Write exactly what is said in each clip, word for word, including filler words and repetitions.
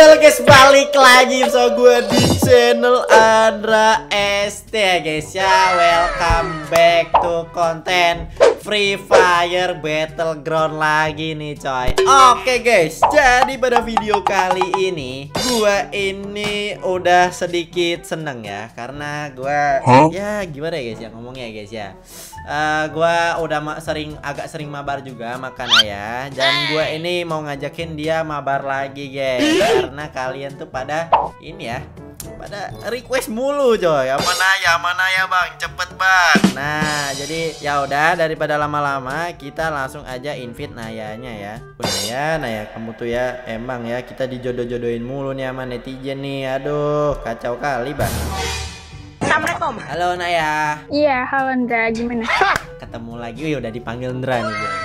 Halo guys, balik lagi bersama gue di channel Andra S T ya guys ya. Welcome back to konten Free Fire Battleground lagi nih coy. Oke guys, jadi pada video kali ini gue ini udah sedikit seneng ya, karena gue huh? ya gimana ya guys ya ngomongnya ya guys ya. Uh, gue udah ma sering agak sering mabar juga makanya ya, dan gue ini mau ngajakin dia mabar lagi guys, karena kalian tuh pada ini ya, pada request mulu coy. Mana ya, mana ya bang, cepet bang. Nah jadi ya udah, daripada lama-lama kita langsung aja invite Nayanya ya. Naya, Naya kamu tuh ya emang ya kita dijodoh-jodohin mulu nih sama netizen nih. Aduh kacau kali bang. Assalamualaikum. Halo Naya. Iya, halo Ndra, gimana? Ketemu lagi, wih udah dipanggil Ndra nih gue.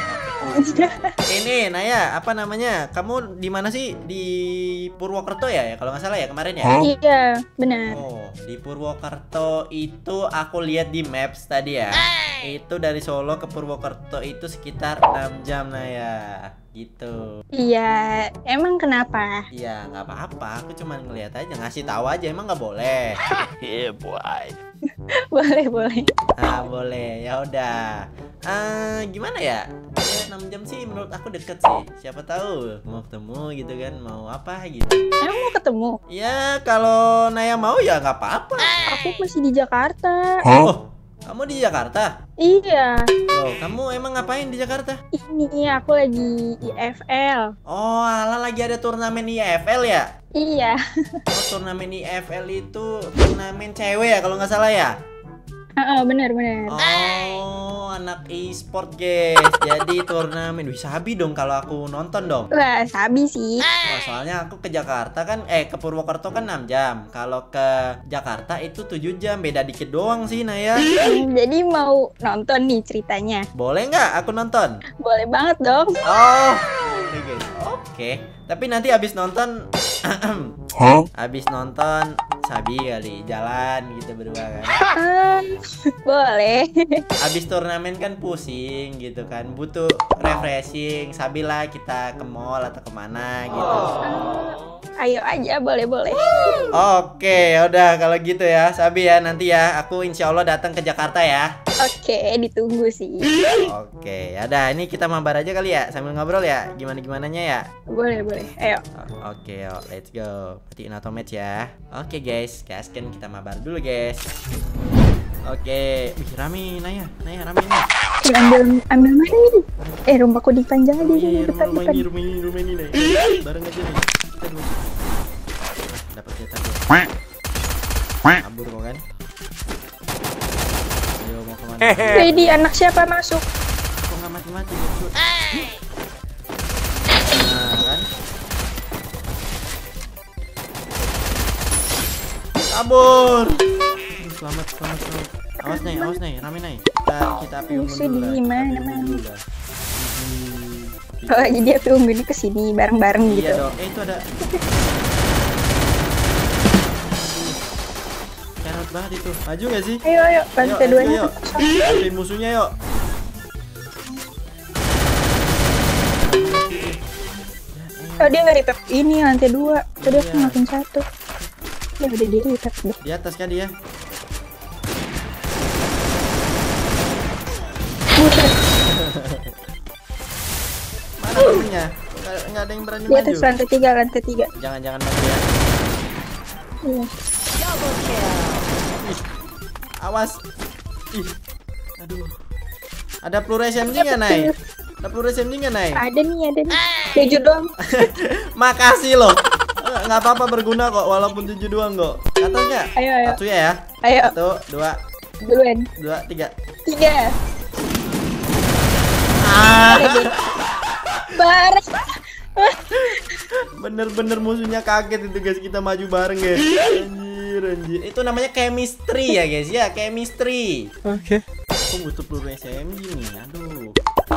Ini Naya, apa namanya? Kamu di mana sih? Di Purwokerto ya, ya kalau nggak salah ya kemarin ya? Huh? Iya, benar. Oh, di Purwokerto itu aku lihat di maps tadi ya. Hey. Itu dari Solo ke Purwokerto itu sekitar enam jam Naya. Gitu. Iya, emang kenapa? Iya, nggak apa-apa. Aku cuma ngeliat aja, ngasih tahu aja. Emang nggak boleh? Iya, boy. Boleh, boleh. Ah, boleh. Ya udah. Uh, gimana ya? Ya enam jam sih menurut aku deket sih. Siapa tahu mau ketemu gitu kan, mau apa gitu. Emang mau ketemu? Ya kalau Naya mau ya nggak apa-apa. Aku masih di Jakarta. Huh? Oh, kamu di Jakarta? Iya. Loh, kamu emang ngapain di Jakarta? Ini aku lagi I F L. Oh, ala lagi ada turnamen I F L ya? Iya. Oh, turnamen I F L itu turnamen cewek ya kalau nggak salah ya? Heeh, benar-benar. Oh, anak e-sport guys. Jadi turnamen, wih sabi dong kalau aku nonton dong. Wah, sabi sih. Wah, soalnya aku ke Jakarta kan, eh ke Purwokerto kan enam jam. Kalau ke Jakarta itu tujuh jam, beda dikit doang sih Naya. Jadi mau nonton nih ceritanya. Boleh nggak aku nonton? Boleh banget dong. Oh, oke guys. Oke. Tapi nanti abis nonton, huh? Abis nonton sabi kali jalan gitu berdua kan. Um, boleh. Abis turnamen kan pusing gitu kan, butuh refreshing. Sabi lah kita ke mall atau kemana gitu. Um, ayo aja, boleh boleh. Oke, udah kalau gitu ya Sabi ya, nanti ya aku insya Allah datang ke Jakarta ya. Oke, ditunggu sih. Oke, ya udah ini kita mabar aja kali ya sambil ngobrol ya, gimana gimananya ya. Boleh boleh, ayo. Oke, yuk, let's go. Matiin auto match ya. Oke guys, gaskan kita mabar dulu guys. Oke, wih rame Naya, Naya rame nih. Ambil ambil mana nih? Eh rumahku dipanjang aja nih. Depan rumah depan. Ini, rumah ini, rumah ini Naya. Bareng aja nih. Kita dulu. Dapat cetak ya. Kabur kok kan? Ayo mau kemana? Jadi anak siapa masuk? Kok nggak mati-mati? Nah kan? Kabur. Aduh, selamat, selamat, selamat. Awas nih, awas nih, rame nih. Kita kita api unggun dulu lah. Gimana mana? Oh jadi api unggunnya kesini bareng-bareng iya gitu. Iya dong. Eh itu ada. Kerot banget itu. Maju nggak sih? Ayo ayo, lantai duanya. Bantuin musuhnya yuk. Oh dia nggak repep ini lantai dua. Tadi aku ngelakuin satu. Ya udah dia repep deh. Di atas kan dia. Mana temennya? Nggak, nggak ada yang berani di atas maju. lantai tiga, lantai tiga. Jangan-jangan maju ya. Iya. Ih, awas. Ih, aduh. Ada peluru S M G nggak Nay? Ada peluru S M G nggak Nay? Ada nih, ada nih. Tujuh doang. Makasih loh. Nggak apa-apa, berguna kok walaupun tujuh doang kok. Atas nggak? Ayo ayo. Satu ya. Ayo. Satu, dua, Duluan. dua, tiga. Tiga. Ah. Bareng. Bener-bener musuhnya kaget itu guys, kita maju bareng guys. Anjir, anjir. Itu namanya chemistry ya guys ya, chemistry. Oke. Okay. Aku butuh peluru S M G nih, aduh.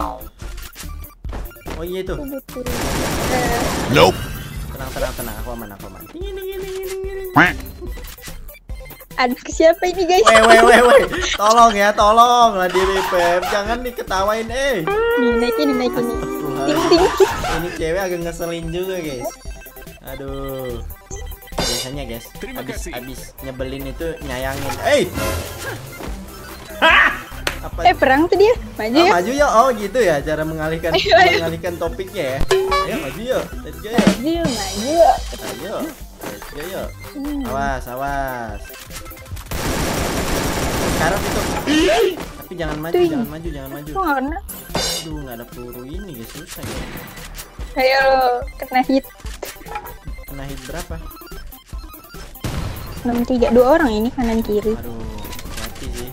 Oh iya itu. Nope. Tenang, tenang, tenang, aku aman, aku aman. Anak siapa ini guys? Weh, weh, weh, weh. Tolong ya, tolong lah di repep. Jangan diketawain eh. Nih, naikin, naikin nih. Ting ting. Ini cewek agak ngeselin juga guys. Aduh. Biasanya guys, Terima abis, kasih. abis nyebelin itu nyayangin. Eh, apa? Eh perang tuh dia. Maju Oh, ya. maju ya. Oh gitu ya cara mengalihkan Ayo, ayo. mengalihkan topiknya ya. Ayo maju yuk. Let's go yuk. Maju, maju. Ayo. Let's go yuk. Hmm. Awas, awas. Sekarang itu. Tapi jangan maju, Tuh. jangan maju, jangan maju. Kok nggak kena? Aduh, nggak ada peluru ini guys, susah ya. Ayo lo, kena hit. Kena hit berapa? enam tiga. Dua orang ini kanan kiri. Aduh, mati sih.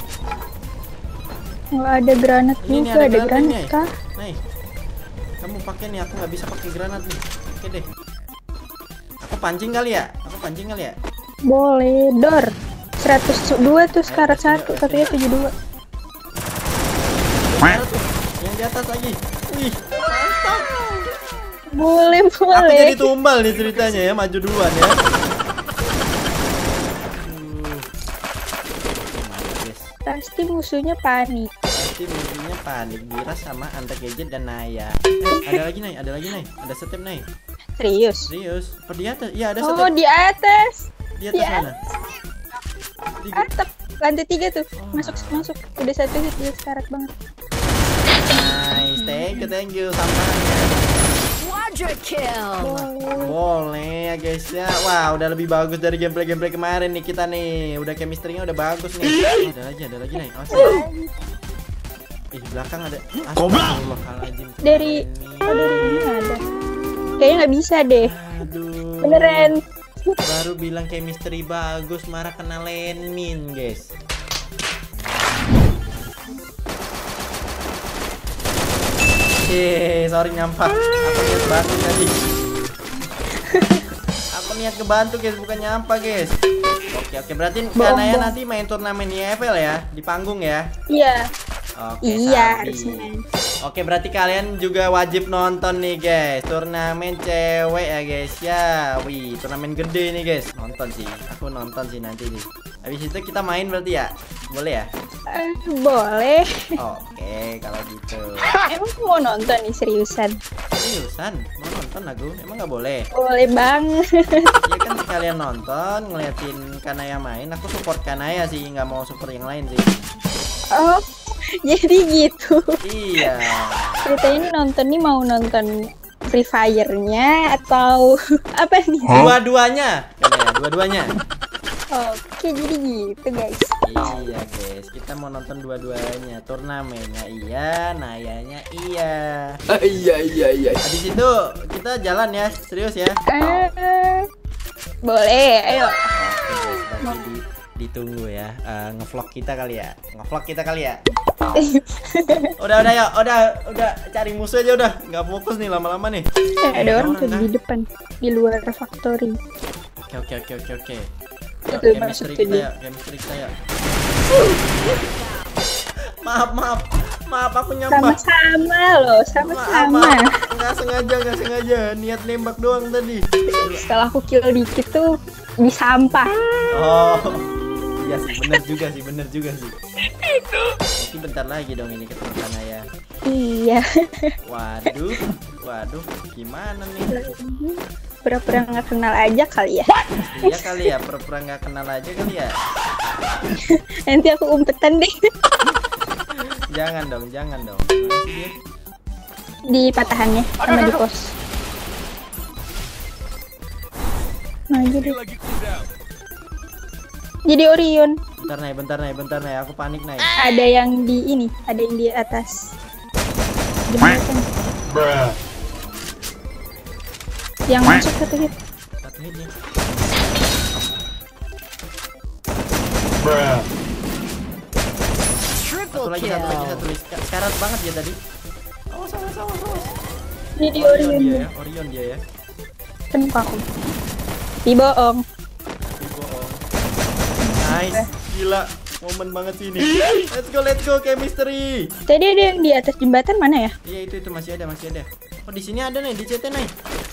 Nggak ada granat Ini nih, juga, ada ada granat granat nih. kah? Nih, kamu pakai nih, aku nggak bisa pakai granat nih. Oke deh. Aku pancing kali ya? Aku pancing kali ya? Boleh, dor. seratus dua tuh sekarat kasih, satu, kasih. satunya tujuh dua. Yang di atas lagi. Wih, Boleh, aku boleh. jadi tumbal nih ceritanya ya, maju duluan ya. Aduh. Mati, guys. Pasti musuhnya panik. Pasti musuhnya panik. Bira sama Anta Gadget dan Naya. Eh, ada lagi Nay, ada lagi Nay. Ada step Nay. Serius? Serius? Apa di atas? Iya, ada Oh, step. di atas. Di atas di mana? Di... Atap lantai tiga tuh. Oh, Masuk, nah. masuk. Udah satu hit, dia sekarat banget. Nice, thank you, thank you samanya. Quadra kill. Boleh. Boleh ya guys ya. Wah, udah lebih bagus dari gameplay-gameplay kemarin nih kita nih. Udah chemistry-nya udah bagus nih. Oh, ada lagi, ada lagi nih. Oh, ih, belakang ada. Astagfirullahaladzim. Dari, oh dari ini ada. Kayaknya nggak bisa deh. Aduh. Beneran. Baru bilang chemistry bagus, marah kena landmine, guys. Eh, sorry nyampah. Aku niat bantu tadi. Aku niat kebantu guys, bukan nyampah guys. Oke oke, berarti Bohong, Kanaya bohong. nanti main turnamen I F L ya di panggung ya. Iya. Oke, Iya, sabi. harus main. Oke, berarti kalian juga wajib nonton nih guys. Turnamen cewek ya guys ya. Wih, turnamen gede nih guys. Nonton sih. Aku nonton sih nanti nih. Habis itu kita main berarti ya? Boleh ya? Eh, boleh. Oke, kalau gitu. Emang mau nonton nih seriusan? Seriusan? Mau nonton aku? Emang nggak boleh? Boleh banget. Ya kan kalian nonton, ngeliatin Kanaya main. Aku support Kanaya sih, nggak mau support yang lain sih. Oh, jadi gitu. Iya. Ceritanya ini nonton nih mau nonton Free Fire-nya atau apa nih? Dua-duanya. Kanaya, dua-duanya. Oke, jadi gitu guys. Iya guys, kita mau nonton dua-duanya. Turnamennya iya, Nayanya iya. Iya iya iya. Habis itu kita jalan ya, serius ya. Eh, boleh, ayo. Oke guys, berarti di, ditunggu ya. Eh, ngevlog kita kali ya, ngevlog kita kali ya. Udah udah ya, udah udah cari musuh aja udah. Nggak fokus nih lama-lama nih. Eh, ada orang tuh kah? di depan, di luar factory. Oke oke oke oke oke. Yuk, Itu chemistry masuk kita tuh ya, chemistry kita ya. Maaf maaf maaf aku nyampah. Sama-sama loh, Maaf, sama-sama. maaf. Nggak sengaja nggak sengaja niat nembak doang tadi. Setelah aku kill dikit tuh di sampah. Oh iya sih, bener juga sih, bener juga sih. Nanti bentar lagi dong ini ketemu Kanaya. Iya. Waduh, waduh, gimana nih? Pura-pura nggak kenal aja kali ya. Iya kali ya, pura-pura nggak kenal aja kali ya. Nanti aku umpetan deh. Jangan dong, jangan dong. Mana sih dia? Di patahannya sama di pos. Maju deh. Lagi cooldown. Jadi Orion. Bentar nih, bentar nih, bentar nih. Aku panik nih. Ada yang di ini, ada yang di atas. Jembatan. Yang masuk satu hit. Satu hit nih. Triple Satu lagi, satu lagi, kill. satu lagi. Sekarat banget dia tadi. Oh, sama, sama, sama. Jadi Orion Orion. dia ya, Orion dia ya. Kenapa aku? Dibohong. Tapi bohong. Nice, gila. Momen banget sih ini. Let's go, let's go, chemistry. Tadi ada yang di atas jembatan mana ya? Iya, itu itu masih ada, masih ada. Oh, di sini ada nih, di C T nih.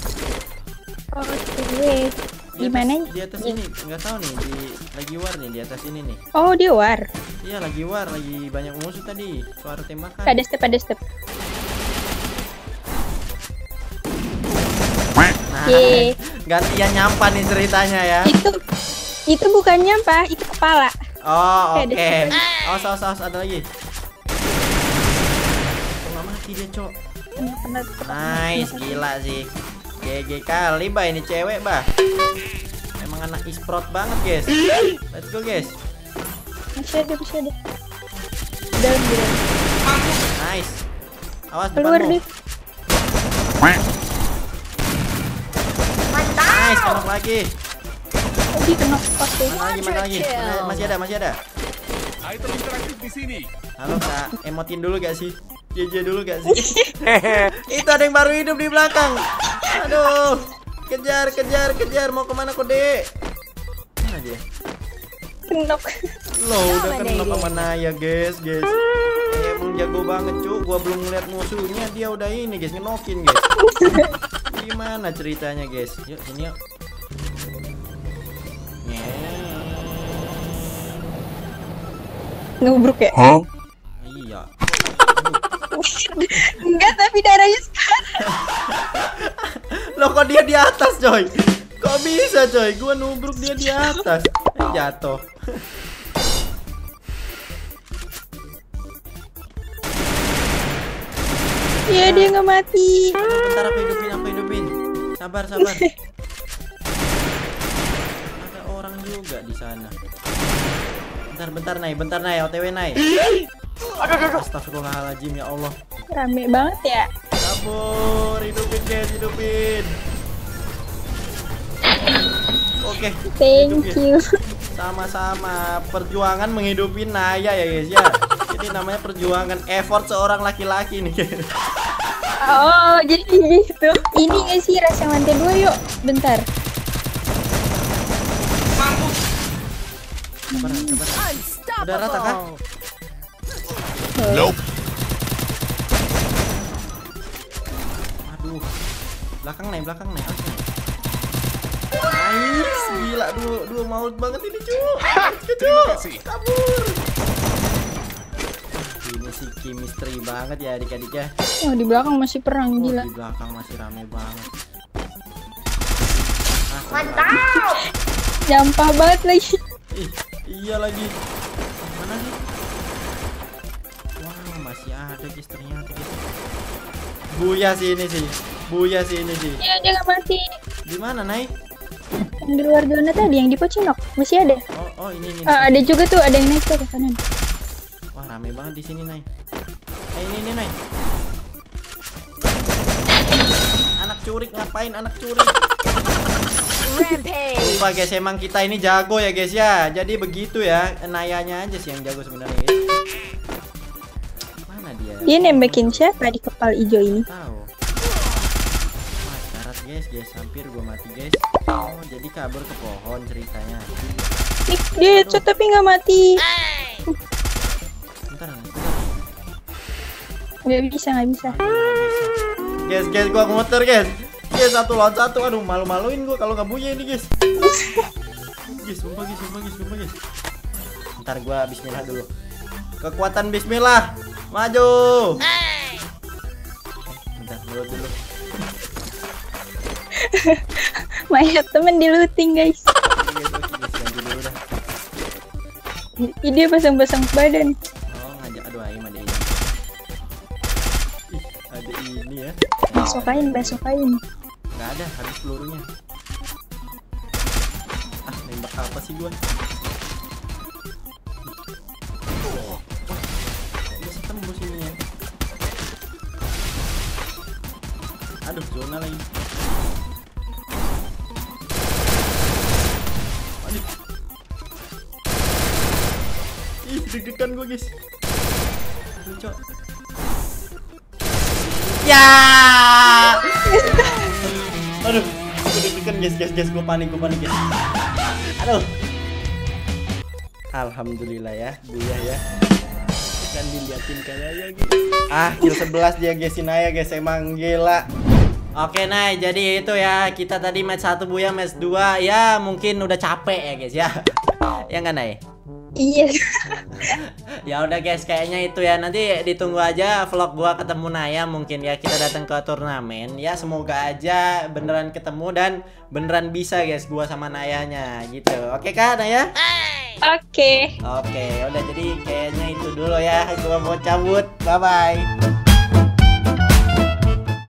Oke. Di Di mana? atas- Di atas ini, nggak tahu nih, di lagi war nih, di atas ini nih. Oh, dia war. Iya, lagi war, lagi banyak musuh tadi. Suara tembakan. Ada step, ada step. Nah, Ye. gantian nyampah nih ceritanya ya. Itu itu bukan nyampah, itu kepala. Oh, Eh, oke. ada Awas, awas, awas, ada lagi. Nggak mati dia, Cok. Kena, kena, kena. Nice, gila sih. G G kali, bah, ini cewek, bah. Emang anak e-sport banget, guys. Let's go, guys. Masih ada, masih ada. Dalam, di dalam. Nice. Awas Keluar depanmu. deh. Nice, kenok lagi. Oh, dia kena pakai. Mana lagi, mana lagi? Mana- masih ada, masih ada. Item interaktif di sini. Halo, Kak. Emotin dulu gak sih? J J dulu gak sih? Itu ada yang baru hidup di belakang. Aduh. Kejar, kejar, kejar. Mau kemana, Kode? Mana dia? Kenok. Loh, udah kenok sama Naya, guys, guys. Emang jago banget, cu. Gua belum ngeliat musuhnya, dia udah ini, guys, ngenokin, guys. Gimana ceritanya, guys? Yuk, sini yuk. Nubruk ya? Hah? Iya. Enggak, tapi darahnya sekarang. Loh, kok dia di atas, coy? Kok bisa, coy? Gua nubruk dia di atas. Eh, jatuh. Iya, dia nggak mati. Bentar, aku hidupin, aku hidupin. Sabar, sabar. Ada orang juga di sana. Bentar, bentar, Nay, bentar, Nay, O T W, Nay. Astagfirullahaladzim, ya Allah. Rame banget ya. Kabur, hidupin, guys, hidupin. Oke, Thank hidupin. you. Sama-sama perjuangan menghidupin Naya ya, guys, ya. Ini namanya perjuangan effort seorang laki-laki nih. Oh, jadi gitu. Ini nggak sih rasa lantai dua, yuk. Bentar. Sabar, sabar. Udah rata kah? Nope. Aduh. Belakang nih, belakang nih. Nice, gila, dua, dua maut banget ini, cu. Cu, kabur. Ini sih chemistry banget ya adik-adik ya. Oh, di belakang masih perang, Oh, gila. di belakang masih rame banget. Ah, Mantap. Nyampah banget lagi. Ih, iya lagi. Mana nih? Wah, masih ada, guys, ternyata, guys. Buya sih ini sih. Buya sih ini sih. Ya, dia nggak mati. Di mana, Nay? Yang di luar zona tadi, yang di Pocinok. Masih ada. Oh, oh ini ini. Ah, ada juga tuh, ada yang naik tuh ke kanan. Wah, rame banget di sini, Nay. Eh, ini ini, Nay. Anak curik, ngapain anak curik? Rampage. Lupa, guys, emang kita ini jago ya, guys, ya. Jadi begitu ya. Nayanya aja sih yang jago sebenarnya, guys. Mana dia? Dia nembekin siapa di kepala hijau ini? Tahu. Wah, darat, guys, guys, hampir gua mati, guys. Oh, jadi kabur ke pohon ceritanya. Ih, dia headshot tapi nggak mati. Bentar, bentar. Nggak bisa, nggak bisa. Guys, guys, gua muter, guys. Guys, satu lawan satu. Aduh, malu-maluin gua kalau nggak punya ini, guys. Guys, sumpah, guys, sumpah, guys, sumpah, guys. Ntar gua bismillah dulu. Kekuatan bismillah. Maju. Bentar, dulu dulu. Mayat temen di looting, guys. Oke, guys, oke, guys, ganti dulu dah. Ih, dia pasang-pasang badan. Oh, ngajak, aduh, aim ada ini. Ih, ada ini ya. Basokain, basokain. Nggak ada, habis pelurunya. Ah, nembak apa sih gua? Wah, kok bisa tembus ini ya? Aduh, zona lagi. Aduh. Ih, deg-degan gua, guys. Aduh, Cok. Ya. Aduh, gue deg-degan, guys, guys, guys, gue panik, gue panik, guys. Aduh. Alhamdulillah ya, Buya ya. Kan diliatin kayak gitu. Ah, kill sebelas dia, guys, Naya, guys, emang gila. Oke, Nay, jadi itu ya, kita tadi match satu Buya, match dua ya, mungkin udah capek ya, guys, ya. Ya enggak, Nay? Iya. Ya udah guys, kayaknya itu ya. Nanti ditunggu aja vlog gua ketemu Naya, mungkin ya kita datang ke turnamen. Ya semoga aja beneran ketemu dan beneran bisa guys gua sama Nayanya gitu. Oke Kak Naya? Oke. Oke, udah jadi kayaknya itu dulu ya. Gua mau cabut. Bye bye.